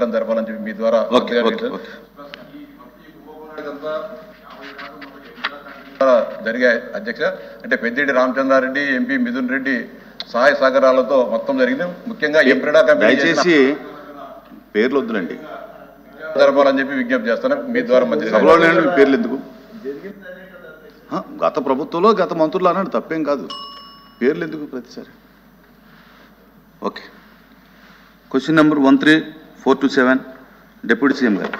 జరపాలని చెప్పి మీ ద్వారా జరిగే అధ్యక్ష అంటే పెద్దిరెడ్డి రామచంద్రారెడ్డి ఎంపీ మిథున్ రెడ్డి సహాయ సహకారాలతో మొత్తం జరిగింది. ముఖ్యంగా ఎంప్రెడా కంపెనీ దయచేసి పేర్లు వద్దులండి జరపాలని చెప్పి విజ్ఞప్తి చేస్తాను మీ ద్వారా మంత్రి పేర్లు ఎందుకు గత ప్రభుత్వంలో గత మంత్రులు అన్నాడు తప్పేం కాదు పేర్లు ఎందుకు ప్రతిసారి. Okay question number 13427 deputy CM గారు.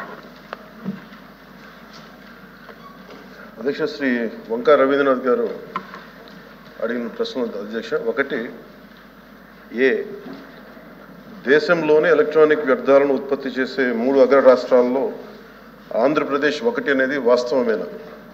అధ్యక్ష శ్రీ వంకా రవీంద్రనాథ్ గారు అడిగిన ప్రశ్నలు అధ్యక్ష. ఒకటి ఏ దేశంలోనే ఎలక్ట్రానిక్ వ్యర్థాలను ఉత్పత్తి చేసే 3 అగ్ర రాష్ట్రాల్లో ఆంధ్రప్రదేశ్ ఒకటి అనేది వాస్తవమేనా?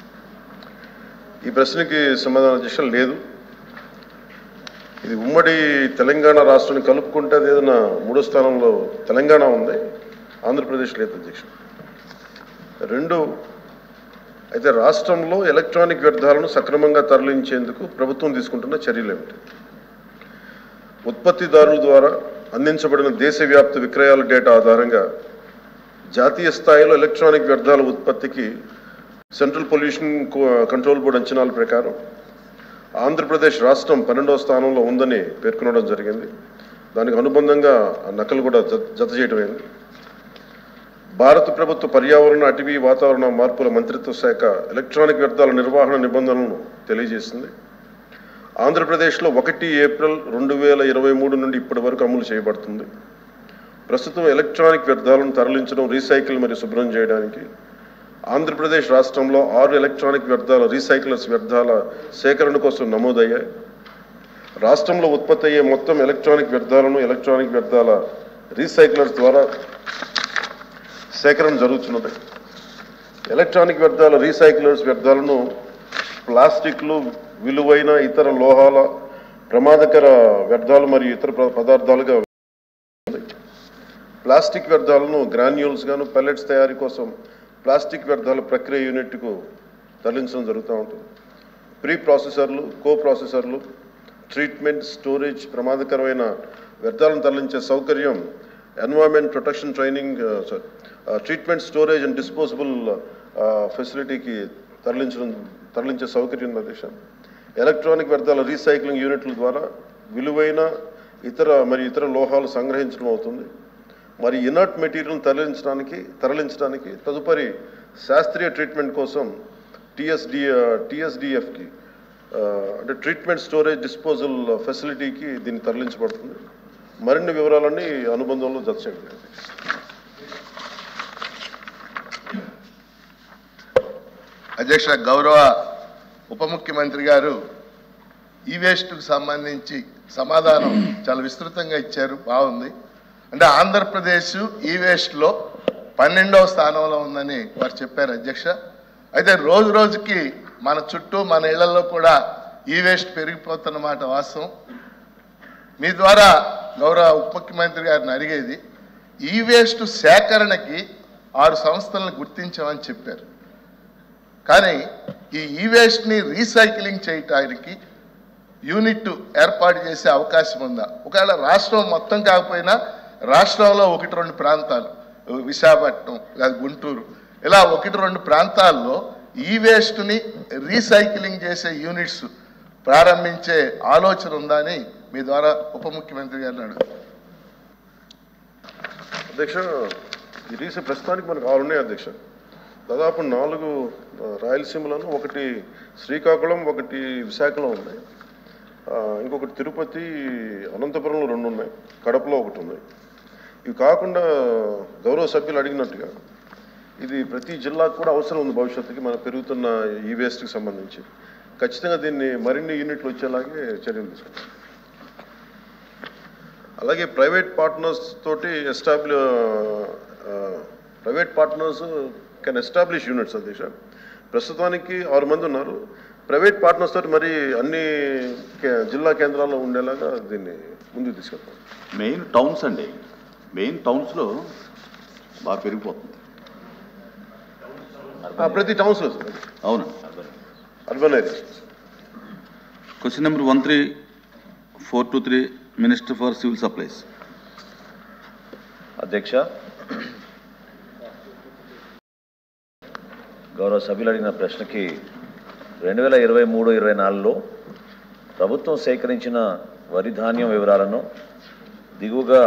ఈ ప్రశ్నకి సమాధానం అధ్యక్ష లేదు. ఇది ఉమ్మడి తెలంగాణ రాష్ట్రాన్ని కలుపుకుంటే ఏదైనా 3వ స్థానంలో తెలంగాణ ఉంది, ఆంధ్రప్రదేశ్ లేదు అధ్యక్ష. 2 అయితే రాష్ట్రంలో ఎలక్ట్రానిక్ వ్యర్థాలను సక్రమంగా తరలించేందుకు ప్రభుత్వం తీసుకుంటున్న చర్యలు ఏమిటి? ఉత్పత్తిదారుల ద్వారా అందించబడిన దేశవ్యాప్త విక్రయాల డేటా ఆధారంగా జాతీయ స్థాయిలో ఎలక్ట్రానిక్ వ్యర్థాల ఉత్పత్తికి సెంట్రల్ పొల్యూషన్ కంట్రోల్ బోర్డు అంచనాల ప్రకారం ఆంధ్రప్రదేశ్ రాష్ట్రం 12వ స్థానంలో ఉందని పేర్కొనడం జరిగింది. దానికి అనుబంధంగా నకలు కూడా జత చేయడమైంది. భారత ప్రభుత్వ పర్యావరణ అటవీ వాతావరణ మార్పుల మంత్రిత్వ శాఖ ఎలక్ట్రానిక్ వ్యర్థాల నిర్వహణ నిబంధనలను తెలియజేసింది. ఆంధ్రప్రదేశ్లో 1 ఏప్రిల్ 2023 నుండి ఇప్పటి వరకు అమలు చేయబడుతుంది. ప్రస్తుతం ఎలక్ట్రానిక్ వ్యర్థాలను తరలించడం, రీసైకిల్ మరియు శుభ్రం చేయడానికి ఆంధ్రప్రదేశ్ రాష్ట్రంలో 6 ఎలక్ట్రానిక్ వ్యర్థాల రీసైక్లర్స్ వ్యర్థాల సేకరణ కోసం నమోదయ్యాయి. రాష్ట్రంలో ఉత్పత్తి అయ్యే మొత్తం ఎలక్ట్రానిక్ వ్యర్థాలను ఎలక్ట్రానిక్ వ్యర్థాల రీసైక్లర్స్ ద్వారా సేకరణ జరుగుతున్నది. ఎలక్ట్రానిక్ వ్యర్థాల రీసైక్లర్స్ వ్యర్థాలను ప్లాస్టిక్లు, విలువైన ఇతర లోహాల, ప్రమాదకర వ్యర్థాలు మరియు ఇతర పదార్థాలుగా ప్లాస్టిక్ వ్యర్థాలను గ్రాన్యూల్స్ గాను పెల్లెట్స్ తయారీ కోసం ప్లాస్టిక్ వ్యర్థాల ప్రక్రియ యూనిట్కు తరలించడం జరుగుతూ ఉంటుంది. ప్రీ ప్రాసెసర్లు, కో ప్రాసెసర్లు, ట్రీట్మెంట్, స్టోరేజ్, ప్రమాదకరమైన వ్యర్థాలను తరలించే సౌకర్యం environment protection treatment, storage and disposable ఫెసిలిటీకి తరలించే సౌకర్యం అధ్యక్ష. ఎలక్ట్రానిక్ వ్యర్థాల రీసైక్లింగ్ యూనిట్ల ద్వారా విలువైన ఇతర లోహాలు సంగ్రహించడం అవుతుంది. మరి ఇనర్ట్ మెటీరియల్ తరలించడానికి తదుపరి శాస్త్రీయ ట్రీట్మెంట్ కోసం టీఎస్డిఎఫ్కి అంటే ట్రీట్మెంట్, స్టోరేజ్, డిస్పోజల్ ఫెసిలిటీకి దీన్ని తరలించబడుతుంది. మరిన్ని వివరాలన్నీ అనుబంధంలో జత చేయండి. అధ్యక్ష, గౌరవ ఉప ముఖ్యమంత్రి గారు ఈ వేస్ట్కు సంబంధించి సమాధానం చాలా విస్తృతంగా ఇచ్చారు, బాగుంది. అంటే ఆంధ్రప్రదేశ్ ఈ వేస్ట్లో 12వ స్థానంలో ఉందని వారు చెప్పారు అధ్యక్ష. అయితే రోజు రోజుకి మన చుట్టూ మన ఇళ్లలో కూడా ఈ వేస్ట్ పెరిగిపోతున్నమాట వాస్తవం. మీ ద్వారా గౌరవ ఉప ముఖ్యమంత్రి గారిని అడిగేది, ఈ వేస్ట్ సేకరణకి 6 సంస్థలను గుర్తించామని చెప్పారు. కానీ ఈ వేస్ట్ని రీసైక్లింగ్ చేయటానికి యూనిట్ ఏర్పాటు చేసే అవకాశం ఉందా? ఒకవేళ రాష్ట్రం మొత్తం కాకపోయినా రాష్ట్రంలో 1-2 ప్రాంతాలు, విశాఖపట్నం, గుంటూరు, ఇలా 1-2 ప్రాంతాల్లో ఈ వేస్ట్ని రీసైక్లింగ్ చేసే యూనిట్స్ ప్రారంభించే ఆలోచన ఉందా అని మీ ద్వారా ఉప ముఖ్యమంత్రి గారిని అడుగుతారు. అధ్యక్ష, ఈ ప్రస్తుతానికి మనకు 6 ఉన్నాయి అధ్యక్ష. దాదాపు 4 రాయలసీమలను, 1 శ్రీకాకుళం, 1 విశాఖలో ఉన్నాయి, ఇంకొకటి తిరుపతి, అనంతపురంలో 2 ఉన్నాయి, కడపలో 1 ఉంది. ఇవి కాకుండా గౌరవ సభ్యులు అడిగినట్టుగా ఇది ప్రతి జిల్లాకు కూడా అవసరం ఉంది భవిష్యత్తుకి మన పెరుగుతున్న ఈ వేస్ట్కి సంబంధించి. ఖచ్చితంగా దీన్ని మరిన్ని యూనిట్లు వచ్చేలాగే చర్యలు తీసుకుంటాం. అలాగే ప్రైవేట్ పార్ట్నర్స్ తోటి private partners can establish units అధ్యక్ష. ప్రస్తుతానికి 6 మంది ఉన్నారు. ప్రైవేట్ పార్ట్నర్స్ తోటి మరి అన్ని జిల్లా కేంద్రాల్లో ఉండేలాగా దీన్ని ముందుకు తీసుకెళ్తాం. మెయిన్ టౌన్స్ అండి, మెయిన్ టౌన్స్లో బాగా పెరిగిపోతుంది. ప్రతి టౌన్స్లో అవును, urban area. Question number 13423 minister for civil supplies. అధ్యక్ష, గౌరవ సభ్యులు అడిగిన ప్రశ్నకి 2023-24లో ప్రభుత్వం సేకరించిన వరి ధాన్యం వివరాలను దిగువగా